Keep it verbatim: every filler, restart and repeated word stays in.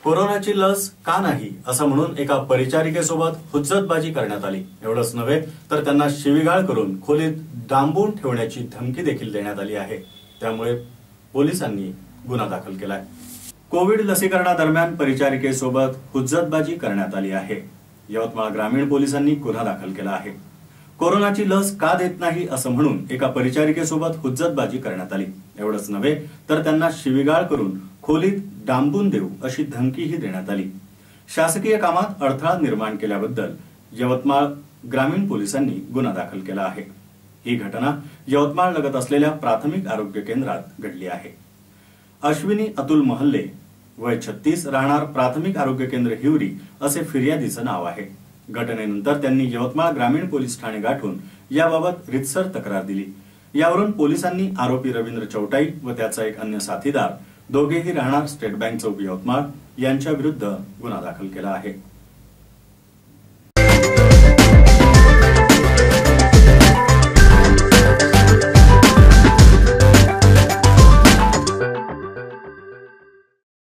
कोरोनाची लस का नाही असं म्हणून एका परिचारिकेसोबत हुज्जतबाजी करण्यात आली। एवढंच नव्हे तर त्यांना शिवीगाळ करून खोलीत डांबून ठेवण्याची धमकी देखील देण्यात आली आहे। त्यामुळे पोलिसांनी गुन्हा दाखल केलाय। कोविड लसीकरणादरम्यान परिचारिकेसोबत हुज्जतबाजी करण्यात आली आहे। यवतमाळ ग्रामीण पोलिसांनी गुन्हा दाखल केला आहे। कोरोनाची लस का देत नाही असं म्हणून एका परिचारिकेसोबत हुज्जतबाजी करण्यात आली। एवढंच नव्हे तर त्यांना शिवीगाळ करून खोलीत डांबून देऊ अशी धमकीही देण्यात आली। शासकीय कामात अडथळा निर्माण केल्याबद्दल यवतमाळ ग्रामीण पोलिसांनी गुन्हा दाखल केला आहे। ही घटना यवतमाळ लगत असलेल्या प्राथमिक आरोग्य केंद्रात घडली आहे। अश्विनी अतुल महल्ले वय छत्तीस राहणार प्राथमिक आरोग्य केंद्र हिवरी असे फिर्यादीचं नाव आहे। घटनेनंतर त्यांनी यवतमाळ ग्रामीण पोलीस ठाणे गाठून याबाबत रितसर तक्रार दिली। यावरून पोलिसांनी आरोपी रवींद्र चौटाई व त्याचा एक अन्य साथीदार दोघेही राहणार स्टेट बँक चौक यवतमाळ यांच्या विरुद्ध गुन्हा दाखल केला आहे।